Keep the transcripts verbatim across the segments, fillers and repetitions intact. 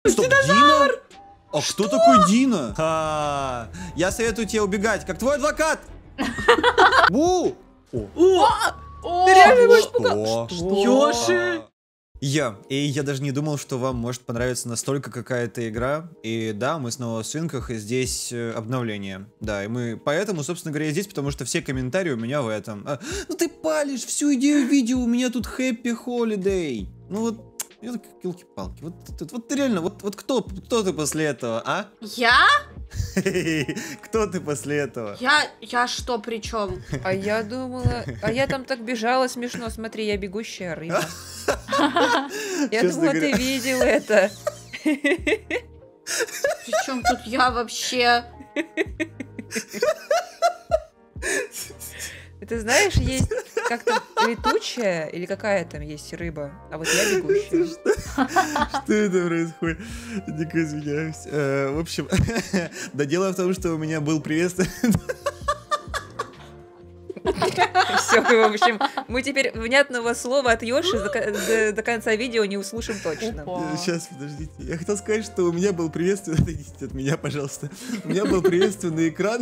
Стоп, Дина? А что такой Дина? А, я советую тебе убегать, как твой адвокат. Бу! О! Ты реально его Что? испугал? Что? Ёши! Я, и я даже не думал, что вам может понравиться настолько какая-то игра. И да, мы снова в свинках, и здесь э, обновление. Да, и мы поэтому, собственно говоря, я здесь, потому что все комментарии у меня в этом. А, ну ты палишь всю идею видео, у меня тут Happy Holiday. Ну вот, я так, елки-палки, вот, вот, вот ты реально, вот, вот кто, кто ты после этого, а? Я? Кто ты после этого? Я, я что, при чем? А я думала... А я там так бежала смешно. Смотри, я бегущая рыба. Я Честно думала, ты говоря. видел это. Причем тут я вообще? Ты знаешь, есть как-то летучая или какая там есть рыба, а вот я бегущая. Что это происходит? Дико извиняюсь. Э, В общем, да дело в том, что у меня был приветствие. Все, в общем, мы теперь внятного слова от Йоши до, ко- до- до конца видео не услышим точно. Опа. Сейчас, подождите. Я хотел сказать, что у меня был приветственный... Отойдите от меня, пожалуйста. У меня был приветственный экран.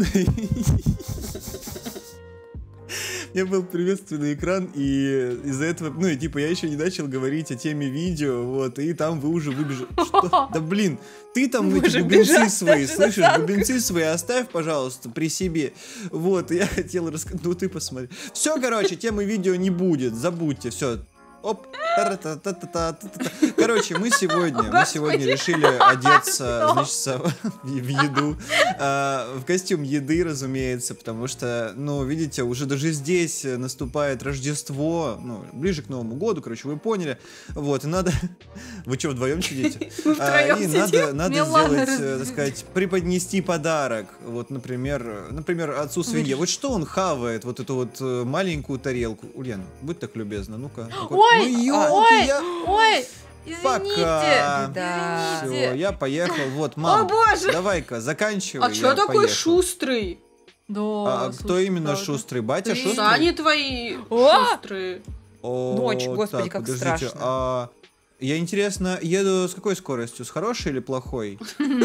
У меня был приветственный экран, и из-за этого, ну, и типа, я еще не начал говорить о теме видео, вот, и там вы уже выбежали. Что? Да блин, ты там Вы эти уже бубенцы бежать свои, даже на слышишь, санках. бубенцы свои оставь, пожалуйста, при себе. Вот, и я хотел рассказать, ну ты посмотри. Все, короче, темы видео не будет, забудьте, все. Оп. Та-ра-та-та-та-та-та-та. Короче, мы сегодня, мы сегодня решили одеться, значит, в еду, а, в костюм еды, разумеется, потому что, ну, видите, уже даже здесь наступает Рождество, ну, ближе к Новому году, короче, вы поняли, вот, и надо, вы что, вдвоем сидите? Мы втроем А, и сидим. надо, надо Милана сделать, раз- э, так сказать, преподнести подарок, вот, например, например, отцу свинье, вот что он хавает, вот эту вот э, маленькую тарелку, Ульяна, будь так любезна, ну-ка, ну-ка. Ой, Ну, ёлки, ой, я- ой, извините. Пока. Да. Все, Извините. я поехал. Вот, О мам, боже. давай-ка, заканчивай. А чё я такой поехал. шустрый? Да, А, а кто слушай, именно правда. шустрый? Батя Ты. шустрый? Сани твои О! шустрые. О, Ночь, господи, так, как подождите, страшно. а я, интересно, еду с какой скоростью? С хорошей или плохой?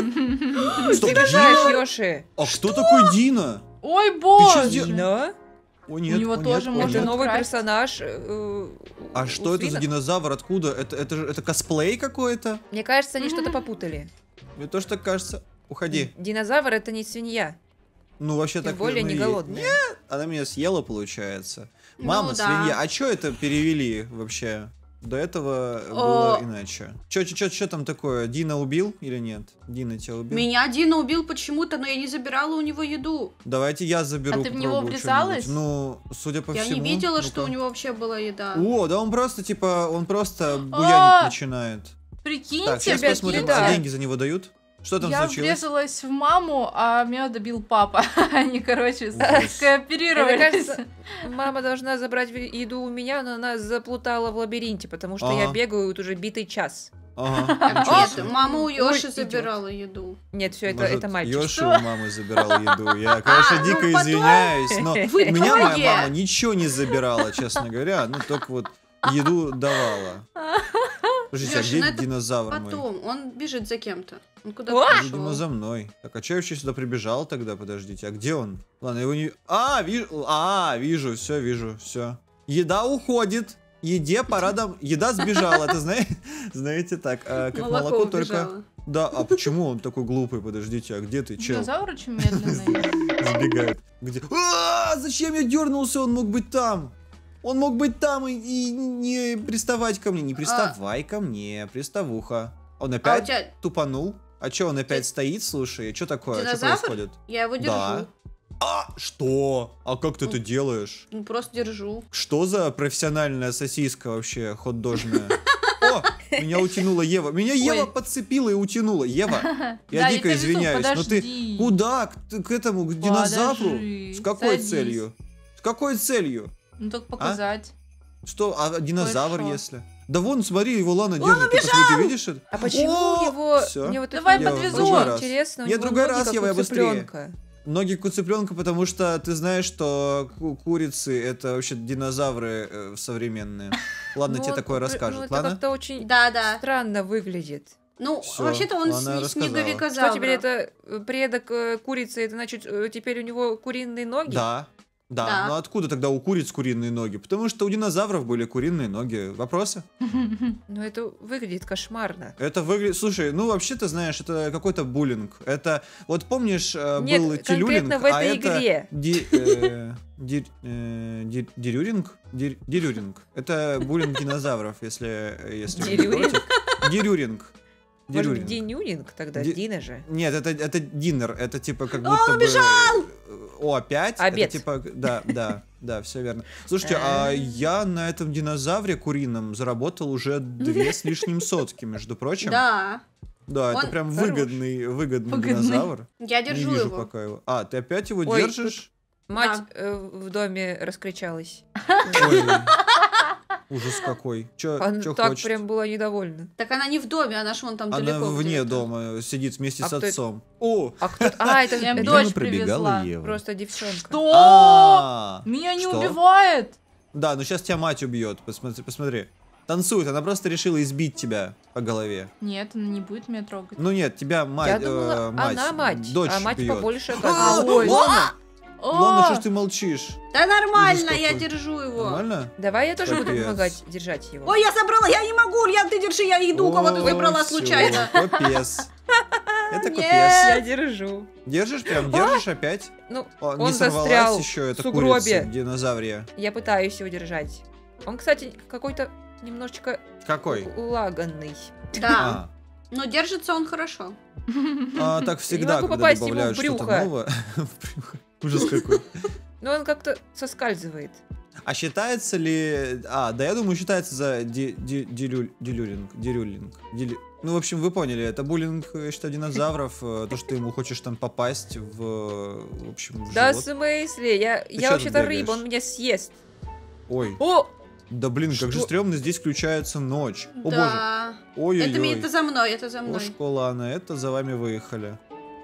Стоп, Ты бежаешь, Дина? Йоши. А кто такой Дина? Ой, чё боже! сделал? Дина? О, нет, него о, нет, тоже о, можно Это нет. новый украсть. персонаж. э, А у что это за свинок. динозавр? Откуда? Это, это, же- это косплей какой-то? Мне кажется, они что-то попутали. Мне тоже так кажется. Уходи. Динозавр это не свинья. Ну, вообще Тем так более не наверное, и- голодная. Она меня съела, получается. Ну Мама, да. свинья. А чё это перевели вообще? До этого О. было иначе. Чё, чё, чё, чё там такое? Дина убил или нет? Дина тебя убил? Меня Дина убил почему-то, но я не забирала у него еду. Давайте я заберу. А ты в него попробую врезалась? что-нибудь. Ну, судя по Я всему. не видела, ну-ка. что у него вообще была еда. О, да он просто, типа, он просто А! буянить начинает. Прикиньте, Так, сейчас ребятки, посмотрим, да. а деньги за него дают? Что там я случилось? врезалась в маму, а меня добил папа. Они, короче, Ужас. Мне скооперировались. кажется, мама должна забрать в- еду у меня, но она заплутала в лабиринте, потому что я Ага. бегаю вот уже битый час. Ага, Так, ничего нет, себе. мама у Ёши идёт. забирала еду. Нет, все это, Может, это мальчик. Ёши у мамы забирал еду. Я, конечно, А, дико ну потом извиняюсь, но в у меня моя итоге- мама ничего не забирала, честно говоря. Ну, только вот еду давала. Подождите, а Лёша, где ну это динозавр мой? Потом, он бежит за кем-то. Он куда-то О! Видимо, пошел. за мной. Так, а че я вообще сюда прибежал тогда? Подождите, а где он? Ладно, его не... А, вижу, а, вижу, все, вижу, все. Еда уходит. Еде пора дом... Еда сбежала, это знаете, знаете так, а, как молоко, Молоко только... убежало. Да, а почему он такой глупый? Подождите, а где ты, чел? Динозавр очень медленный. Сбегает. Где? А, зачем я дернулся? Он мог быть там. Он мог быть там и, и не приставать ко мне. Не приставай ко мне, приставуха. Он А у опять тебя тупанул? А чё, он опять Ты- стоит, слушай? Что такое? Что динозавр? происходит? Я его держу. Да. А, что? А как ты это делаешь? Ну, просто держу. Что за профессиональная сосиска вообще, хот-дожная? О, меня утянула Ева. Меня Ева Ой. подцепила и утянула. Ева, я Да, дико тебя везу, извиняюсь, но ты подожди. куда? К, к этому, к динозавру? Подожди, С какой садись. целью? С какой целью? Ну, только показать. Что, а динозавр Хорошо. если? Да вон, смотри, его Лана держит. Ты посмотри, ты видишь это? А почему О, его... всё. Мне вот Давай это подвезу. Другой раз. интересно, у Я него другой ноги, раз, как Ева, у я быстрее. цыпленка. Ноги куцепленка, потому что ты знаешь, что ку- курицы это вообще динозавры э, современные. Ладно, Ну, тебе вот, такое ну, расскажут, это ладно? как-то очень Да-да. странно выглядит. Ну, Всё, вообще-то он она с- рассказала. снеговикозавра. Что теперь это э, предок э, курицы? Это значит, э, теперь у него куриные ноги? Да. Да, Да. но откуда тогда у куриц куриные ноги? Потому что у динозавров были куриные ноги. Вопросы? Но это выглядит кошмарно. Это выглядит... Слушай, ну вообще-то, знаешь, это какой-то буллинг. Это... Вот помнишь, э, Нет, был телюлинг, конкретно в а этой это... игре. ди- э, ди- э, ди- Дирюринг? Дир- Дирюринг. Это буллинг динозавров, если, если вы не Дирюринг? против. Дирюринг. Может, Дирюринг. Динюнинг тогда? Ди- Дина же. Нет, это, это динер, это типа как О, будто он бы... убежал! О, опять? Обед. Это типа... Да, да, да, все верно. Слушайте, а А. я на этом динозавре курином заработал уже две с лишним сотки, между прочим. Да, Да, это Он прям хорош. выгодный, выгодный Выгодный. динозавр. я Не держу вижу его. пока его. А, ты опять его Ой, держишь? Мать э, в доме раскричалась. Ой, ужас какой. Чё, Она чё так хочет? прям была недовольна. Так она не в доме, она ж вон там Она далеко. вне где-то. дома сидит вместе А с кто это? отцом. О! А кто? А, это, Я им это дочь привезла. Ева. просто девчонка. Что? А, Меня не что? убивает. Да, ну сейчас тебя мать убьет. Посмотри, посмотри. Танцует, она просто решила избить тебя по голове. Нет, она не будет меня трогать. Ну нет, тебя мать, Я думала, э, мать, она мать, дочь а мать бьет. побольше А, оказывается. Ой. Лана! О! Лана, что ж ты молчишь? Да нормально, Ужас я какой. держу его. Нормально? Давай я тоже буду Капец. помогать держать его. Ой, я забрала, я не могу, я, ты держи, я иду, кого ты О, выбрала всё, случайно. Капец. Это Нет. капец. Я держу. Держишь прям, держишь опять? Ну, О, он не сорвалась застрял еще эта в сугробе. курица динозаврия. Я пытаюсь его держать. Он, кстати, какой-то немножечко Какой? лаганный. Да, но держится он хорошо. А, а так всегда, могу когда попасть ему в добавляют что-то брюхо. новое. В брюхо. Ужас какой. Но он как-то соскальзывает. А считается ли... А, да я думаю, считается за ди- ди- дилю- дилюринг. Дилюринг. Дили- Ну, в общем, вы поняли, это буллинг, я считаю, динозавров. э, То, что ты ему хочешь там попасть в... В общем, в Да, в живот. смысле? Я, чё я тут вообще-то бегаешь? рыба, он меня съест. Ой, О! да блин, как же Что? стрёмно, здесь включается ночь. О боже. Да. Ой-ой-ой. Это, ми- это за мной, это за О, мной. школа, Анна, это за вами выехали.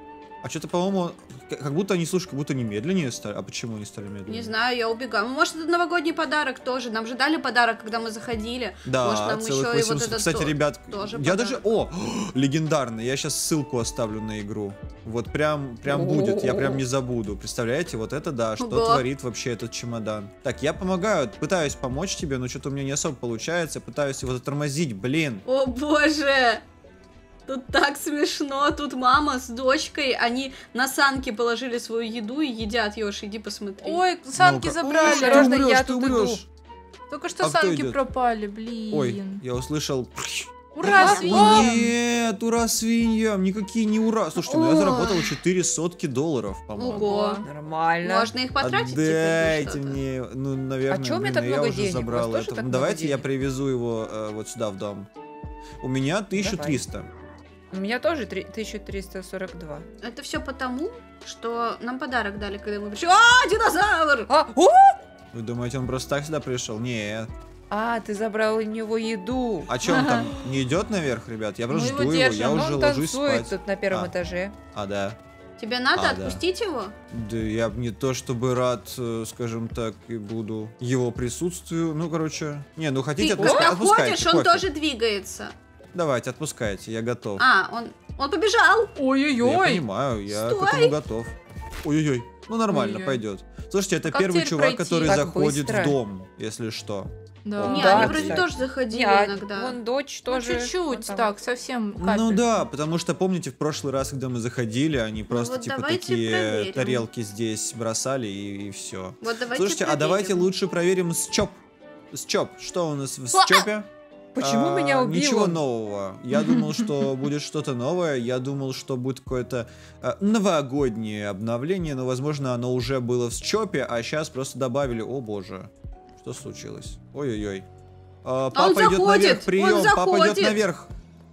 А что-то, по-моему, к- как будто они, слушай, как будто не медленнее стали. А почему они стали медленнее? Не знаю, я убегаю. Ну, может, это новогодний подарок тоже. Нам же дали подарок, когда мы заходили. Да, Может, нам целых еще и вот восемьсот. этот Кстати, то- ребят, тоже я подарок. даже... О, легендарно, я сейчас ссылку оставлю на игру. Вот прям, прям будет, я прям не забуду. Представляете, вот это да, что Ого. творит вообще этот чемодан. Так, я помогаю, пытаюсь помочь тебе, но что-то у меня не особо получается. Пытаюсь его затормозить, блин. О боже! Тут так смешно. Тут мама с дочкой, они на санки положили свою еду и едят, Ёж, иди посмотри. Ой, санки Ну-ка. забрали. Ой, ты Осторожно, умрёшь, я ты тут умрёшь. Только что А кто санки идёт? пропали, блин. Ой, я услышал... Ура, О, свинья! Нет, ура свиньям, никакие не ура. Слушайте, ну я Ой. заработал четыре сотки долларов, по-моему. Ого. Нормально. Можно их потратить теперь Отдайте на что-то? мне, ну, наверное, А чё у меня блин, так я много уже денег? У забрал вас тоже это. так Ну, много давайте я денег? привезу его э, вот сюда, в дом. У меня тысяча триста. У меня тоже три- тысяча триста сорок два. Это все потому, что нам подарок дали, когда мы пришли. А, динозавр! А, о! Вы думаете, он просто так сюда пришел? Нет. А, ты забрал у него еду. А че он там не идет наверх, ребят? Я просто Мы жду его его, держим, я Ну, уже он ложусь танцует спать. тут на первом А. этаже. А, да. Тебе надо А, да. отпустить его? Да я б не то чтобы рад, э, скажем так, и буду его присутствию. Ну, короче. Не, ну хотите, Ты отпуска- куда отпускайте. ходишь, он пофиг. тоже двигается. Давайте, отпускайте, я готов. А, он, он побежал. Да я Ой-ой-ой. понимаю, я Стой! к этому готов. Ой-ой-ой. Ну нормально, Ой-ой. пойдет. Слушайте, это Как первый теперь чувак, пройти? который Так заходит быстро. в дом, если что. Да. Не, Да, они вроде кстати. тоже заходили Не, а иногда. вон дочь Ну, тоже. чуть-чуть, вон там. так, совсем Ну капельку. да, потому что помните, в прошлый раз, когда мы заходили, они просто вот типа давайте такие проверим. тарелки здесь бросали и, все. Вот давайте Слушайте, а проверим. давайте лучше проверим Счоп. Счоп, что у нас в Счопе? Почему А, меня убило? Ничего нового. Я думал, что будет что-то новое. Я думал, что будет какое-то а, новогоднее обновление, но, возможно, оно уже было в Счопе, а сейчас просто добавили. О боже, что случилось? Ой-ой-ой. А, папа идет заходит, наверх, он прием, папа идет заходит. наверх.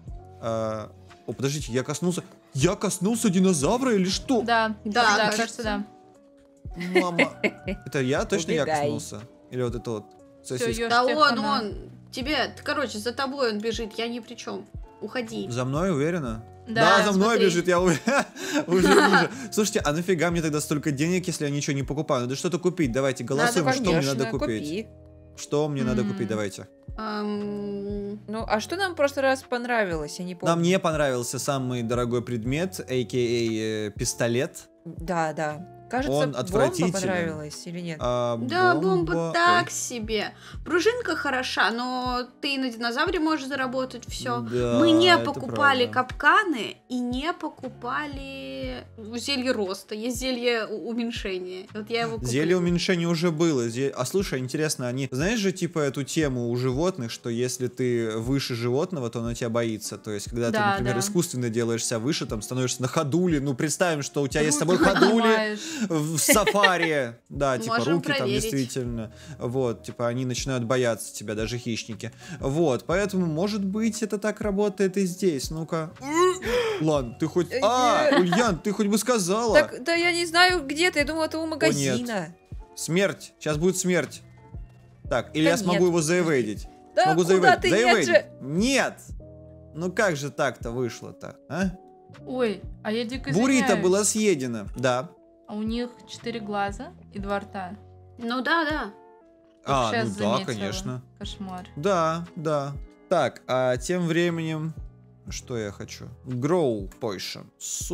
А, о, подождите, я коснулся. Я коснулся динозавра или что? Да, Да, да, кажется. кажется, да. Мама. Это я точно я Убегай. коснулся? Или вот это вот сосиска? Ёж, Да тебе он, хана. он. Тебе, короче, за тобой он бежит, я ни при чем. Уходи. За мной, уверена? Да, за мной смотри. бежит, я уверен. Уже вижу. Слушайте, а нафига мне тогда столько денег, если я ничего не покупаю? Надо что-то купить. Давайте голосуем, что мне Конечно, надо купить. купи. Что мне надо М. купить, давайте. Ам, Ну, а что нам в прошлый раз понравилось? Я не помню. Нам не понравился самый дорогой предмет, а.к.а. э, пистолет. Да, да. Кажется, Он бомба отвратителен. понравилась или нет? А Да, бомба ой. так себе. Пружинка хороша, но ты и на динозавре можешь заработать все. Да, Мы не это покупали правда. капканы и не покупали зелье роста. Есть зелье у- уменьшения. Вот я его купила. Зелье уменьшения уже было. Зе- А слушай, интересно, они... Знаешь же, типа, эту тему у животных, что если ты выше животного, то оно тебя боится. То есть, когда ты, Да, например, да. искусственно делаешься выше, там, становишься на ходуле. Ну, представим, что у тебя есть с собой Руки ходули поднимаешь. в сафари. Да, типа, Можем руки там проверить. действительно. Вот, типа, они начинают бояться тебя, даже хищники. Вот, поэтому, может быть, это так работает и здесь. Ну-ка. Ладно, ты хоть... А, Ульян, ты хоть бы сказала. Так, да я не знаю, где ты. Я думала, это у магазина. Смерть. Сейчас будет смерть. Так, или Да я смогу нет. его заэвейдить. Да Смогу куда заэвейдить. ты? Нет Заэвейдить. же. Нет. Ну как же так-то вышло-то, а? Ой, а я дико Бурита извиняюсь. была съедена, да. А у них четыре глаза и два рта. Ну да, да. А, Щас ну да, заметила. конечно. Кошмар. Да, да. Так, а тем временем... Что я хочу? Grow Potion.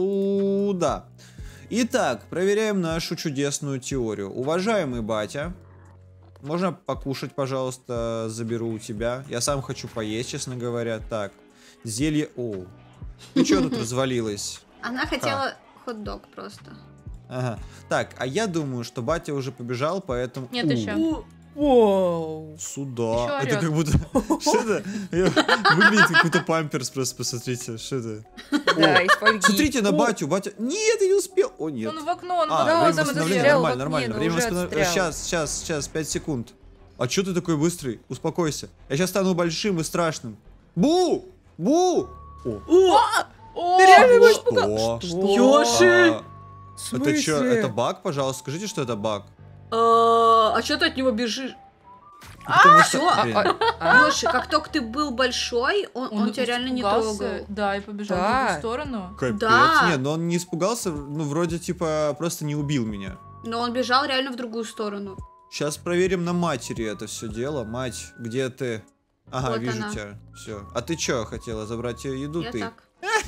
Сюда. Итак, проверяем нашу чудесную теорию. Уважаемый батя, можно покушать, пожалуйста, заберу у тебя. Я сам хочу поесть, честно говоря. Так, зелье... О, ты что тут развалилась? Она хотела хот-дог просто. Ага. Так, а я думаю, что батя уже побежал, поэтому... Нет, У, еще. Вау. Сюда. Ещё Это орёт. как будто... Что это? Я- Выглядит как будто памперс, просто посмотрите. Что это? Да, из фольги. Смотрите на О, батю. Батя... Нет, я не успел. О, нет. Он в окно, он в А, Да, окно. он время там восстановления застрял в нормально, окне, нормально. но Время уже восстановления... отстрял. Сейчас, сейчас, сейчас, пять секунд. А чё ты такой быстрый? Успокойся. Я сейчас стану большим и страшным. Бу! Бу! О, О, Ты реально его что? испугал? Что? Ёши! А, В Это что? смысле? Это баг, пожалуйста? Скажите, что это баг. А а чё ты от него бежишь? Потому что- всё. Блин. А, а, Лёша, как только ты был большой, он, он тебя реально не испугался, трогал. Да, и побежал в Да. другую сторону. Капец. Да. Нет, но он не испугался, ну, вроде, типа, просто не убил меня. Но он бежал реально в другую сторону. Сейчас проверим на матери это все дело. Мать, где ты? Ага, Вот вижу она. тебя. Все. А ты чё, хотела забрать ее еду? Я Ты так.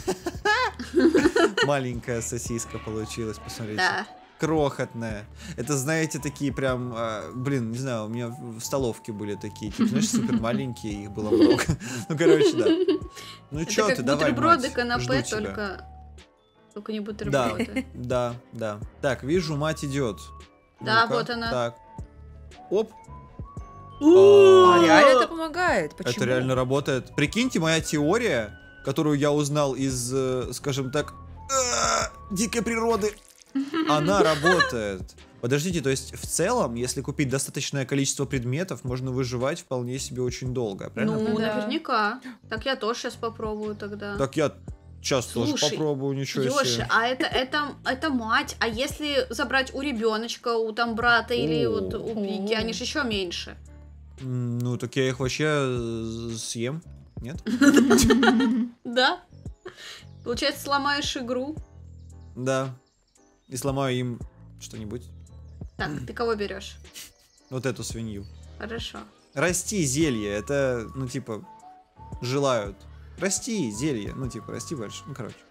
маленькая сосиска получилась, посмотрите. Да. Крохотная. Это, знаете, такие прям, а, блин, не знаю, у меня в в столовке были такие, типа, знаешь, супер маленькие, их было много. Ну, короче, да. Ну Это чё как ты, давай, бутерброды мать, канапе, жду тебя. только... Только не Да, бутерброды. да, да. Так, вижу, мать идет. Да, Ну-ка, вот она. Так. Оп. а, А, реально это помогает. Почему? Это реально работает. Прикиньте, моя теория, которую я узнал из, э, скажем так, э, дикой природы, она работает. Подождите, то есть в целом, если купить достаточное количество предметов, можно выживать вполне себе очень долго, правильно? Ну, Да. наверняка. Так я тоже сейчас попробую тогда. Так я сейчас тоже Слушай, попробую, ничего Ёши, себе. а это, это, это мать. А если забрать у ребеночка, у там брата или О. вот у Пики, они же еще меньше. М, Ну, так я их вообще э, съем, нет? Да? Получается, сломаешь игру. Да. И сломаю им что-нибудь. Так, ты кого берешь? Вот эту свинью. Хорошо. Расти зелье, это, ну, типа, желают. Расти зелье, ну, типа, расти больше. Ну, короче.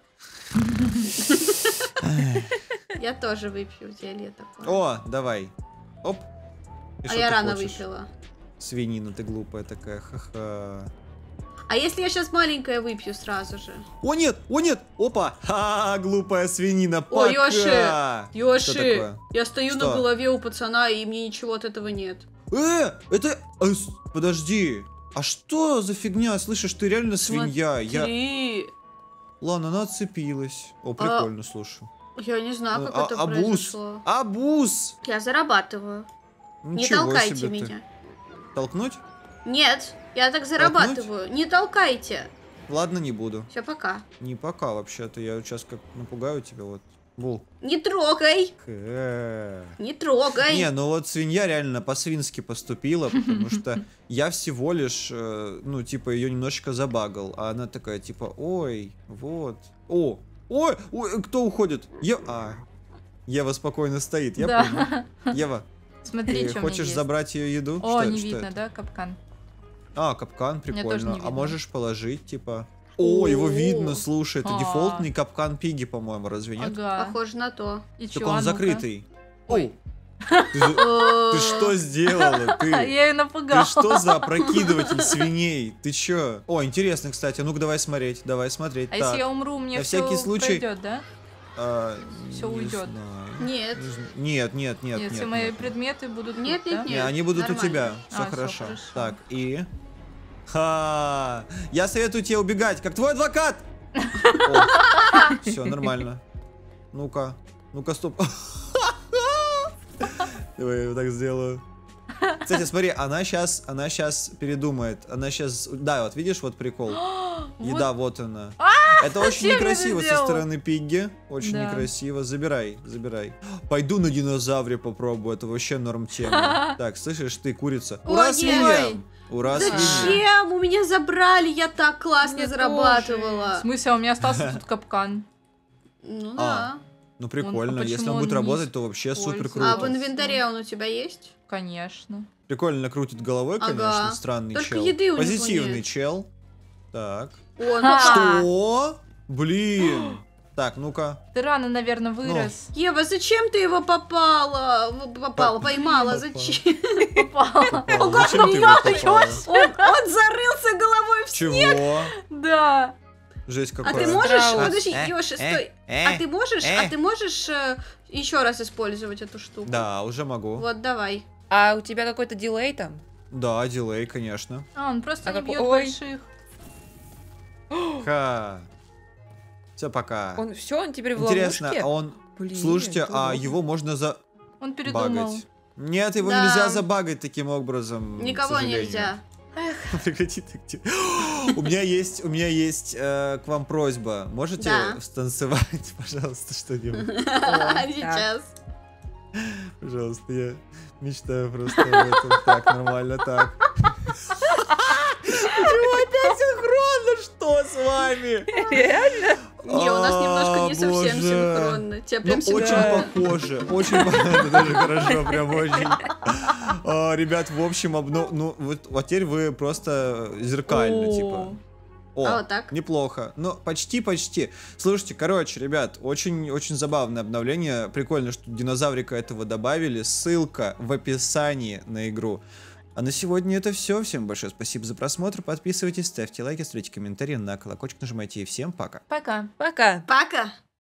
Я тоже выпью зелье такое. О, давай. Оп. И а что я ты рано хочешь? выпила. Свинина, ты глупая такая, ха-ха. А если я сейчас маленькое выпью сразу же? О, нет, о, нет, опа. Ха, глупая свинина, О, пока. Ёши, Что Ёши, такое? я стою Что? на голове у пацана, и мне ничего от этого нет. Э, это... а, с- Подожди. А что за фигня? Слышишь, ты реально свинья. Я... Смотри, Ладно, она отцепилась. О, прикольно, слушай. я не знаю, как А- это абуз. произошло. Абуз. Я зарабатываю. Не Ничего толкайте себе ты. меня. Толкнуть? Нет, я так зарабатываю. Не толкайте. Ладно, не буду. Все, пока. Не пока, вообще-то. Я сейчас как напугаю тебя, вот. Бул. Не трогай, Хэ. не трогай. Не, ну вот свинья реально по-свински поступила, потому что я всего лишь, э, ну, типа, ее немножечко забагал, а она такая, типа, ой, вот, о, ой, ой, кто уходит? Е... А, Ева спокойно стоит, я Да. понял. Ева, Смотри, ты что хочешь забрать ее еду? О, Что- не что видно, это? да, капкан? А, капкан, тоже не прикольно. А видно. можешь положить, типа... О, его О. видно, слушай, это А. дефолтный капкан Пиги, по-моему, разве нет? Ага. Похоже на то. И Так чё, он а ну-ка? закрытый. Ой. Ты, же- ты что сделала? Ты, Я ее ты напугала. что за опрокидыватель свиней? Ты чё? О, интересно, кстати. Ну-ка, давай смотреть. Давай смотреть. А Так. если я умру, мне На все всякий случай- пройдет, да? А, всё не уйдет. знаю. Нет. Не зн- Нет, нет, нет, Если нет. мои нет. предметы будут тут, Нет, нет, да? нет. Не, они будут у нормально. тебя. Все А, всё хорошо. хорошо. Так, и... Ха! Я советую тебе убегать, как твой адвокат! Все, нормально. Ну-ка. Ну-ка, стоп. Давай я вот так сделаю. Кстати, смотри, она сейчас, она сейчас передумает. Она сейчас, да, вот видишь, вот прикол. Еда, вот она. Это очень зачем я это некрасиво со сделала? стороны Пигги. Очень Да. некрасиво. Забирай, забирай. Пойду на динозавре попробую. Это вообще норм тема. Так, слышишь, ты курица. Ой, Ура, нет. свинья! Ура, свинья! Зачем? У меня забрали, я так классно Мне В зарабатывала. смысле, а у меня остался тут капкан. Ну А. да. Ну Он- прикольно. а Если почему он будет он не работать, то вообще супер используется? А в круто. инвентаре он у тебя есть? Конечно. Прикольно крутит головой, Ага. конечно. Странный Только чел. еды у него Позитивный нет. чел. Так. О, ну А. Что? Блин. Так, ну-ка. Ты рано, наверное, вырос. Ева, зачем ты его попала? В- Попала, Поп- поймала, попала. зачем? Попал. Попала. Зачем ты его попала? Он, он зарылся головой в Чего? Да. Жесть А какая. ты можешь, Страус. подожди, Э, Ёша, э, стой. э, А ты можешь, э. а ты можешь еще раз использовать эту штуку? Да, уже могу. Вот, давай. А у тебя какой-то дилей там? Да, дилей, конечно. А, он просто А не как- бьет ой. больших. Ха. Все, пока. Он все, он теперь в Интересно, ловушке? а он... Блин, Слушайте, а удобно. его можно за... Он передумал. багать. Нет, его Да. нельзя забагать таким образом. к Никого сожалению. нельзя. Прекрати так делать. У меня есть, у меня есть э, к вам просьба. Можете Да. станцевать, пожалуйста, что-нибудь? Сейчас. Пожалуйста, я мечтаю просто об этом. Так, нормально, так. Почему опять синхронно? Что с вами? Реально? Не, у нас немножко не А, совсем боже. синхронно. Тебя Ну, прям очень синхронно. похоже, очень похоже, это даже хорошо, прям очень. А, ребят, в общем, обно... ну, вот, вот теперь вы просто зеркально, О. типа. О, А вот так? неплохо. Ну, почти-почти. Слушайте, короче, ребят, очень-очень забавное обновление. Прикольно, что динозаврика этого добавили. Ссылка в описании на игру. А на сегодня это все. Всем большое спасибо за просмотр. Подписывайтесь, ставьте лайки, ставьте комментарии, на колокольчик нажимайте. И всем пока. Пока. Пока. Пока.